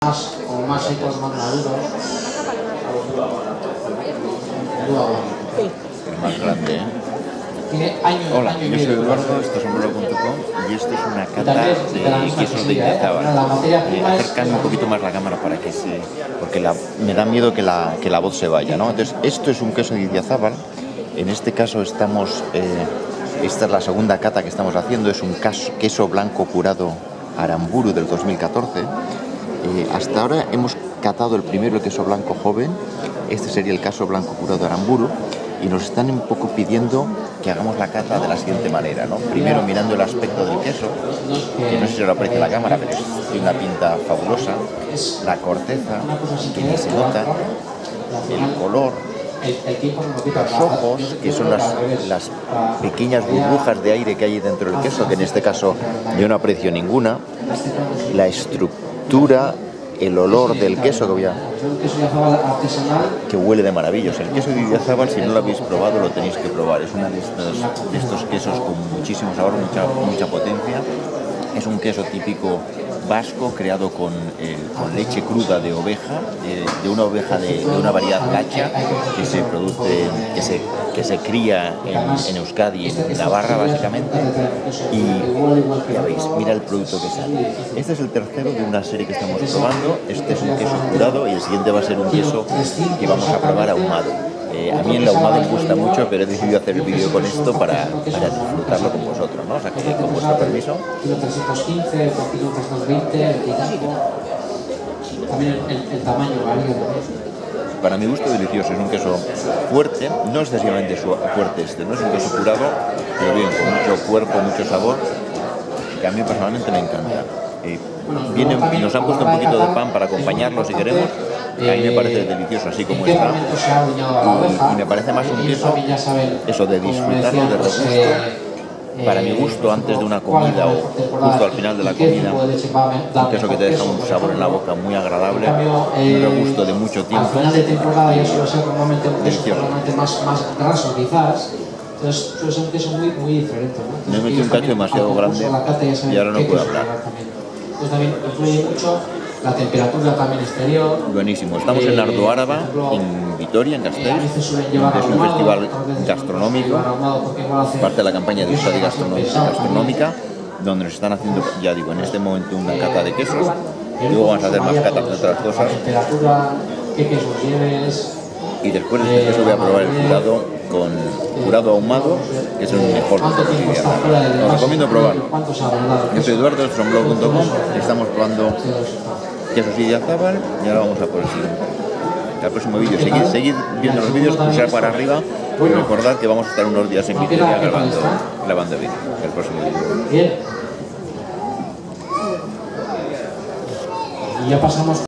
como más secos, más maduros. El más grande, ¿eh? Tiene años. Hola, yo soy Eduardo, esto es sombrero.com y esto es una cata de quesos de Idiazábal. Acercarme un poquito más la cámara para que porque me da miedo que la voz se vaya, ¿no? Entonces, esto es un queso de Idiazábal. En este caso esta es la segunda cata que estamos haciendo, es un queso blanco curado Aramburu del 2014. Hasta ahora hemos catado el primero, el queso blanco joven. Este sería el queso blanco curado Aramburu. Y nos están un poco pidiendo que hagamos la cata de la siguiente manera, ¿no? Primero mirando el aspecto del queso, que no sé si lo aprecia la cámara, pero tiene una pinta fabulosa, la corteza, que ni se nota, el color, los ojos, que son las pequeñas burbujas de aire que hay dentro del queso, que en este caso yo no aprecio ninguna, la estructura, el olor del queso que huele de maravilloso. El queso de Idiazábal, si no lo habéis probado, lo tenéis que probar. Es uno de estos quesos con muchísimo sabor, mucha potencia. Es un queso típico vasco, creado con leche cruda de oveja, de una oveja de una variedad gacha que se produce, que se cría en Euskadi, en Navarra básicamente. Y ya veis, mira el producto que sale. Este es el tercero de una serie que estamos probando. Este es un queso curado y el siguiente va a ser un queso que vamos a probar ahumado. A mí el ahumado me gusta mucho, pero he decidido hacer el vídeo con esto para disfrutarlo con vosotros, ¿no? O sea, que con vuestro permiso. Kilo 315, por kilo 320, 25. También el tamaño varía. Para mi gusto delicioso, es un queso fuerte, no excesivamente fuerte no es un queso curado, pero bien, con mucho cuerpo, mucho sabor, que a mí personalmente me encanta. Nos han puesto un poquito de pan para acompañarlo si queremos, y a mí me parece delicioso así como está, y me parece más un queso, eso de disfrutarlo de regusto, para mi gusto antes de una comida o justo al final de la comida, un queso que te deja un sabor en la boca muy agradable, un regusto de mucho tiempo. Al final de temporada ya suele ser normalmente un queso más graso quizás. Entonces suele ser un queso muy diferente, ¿no? Me he metido un cacho demasiado grande y ahora no puedo hablar. Entonces también influye mucho la temperatura también exterior. Buenísimo, estamos en Ardo Áraba, en Vitoria, en Castells. Es un festival gastronómico, parte de la campaña de Euskadi Gastronómica, donde nos están haciendo, ya digo, en este momento una cata de quesos. Luego vamos a hacer más catas de otras cosas. ¿Qué quesos lleves? Y después de este queso voy a probar el curado ahumado, que es el mejor de todos los Idiazábal. Os recomiendo probarlo. Yo soy Eduardo, de sombrero.com, estamos probando quesos Idiazábal y ahora vamos a por el siguiente. Hasta el próximo vídeo. Seguid viendo los vídeos, pulsar para arriba y recordad que vamos a estar unos días en Vitoria grabando vídeos. Hasta el próximo vídeo. Bien. Y ya pasamos.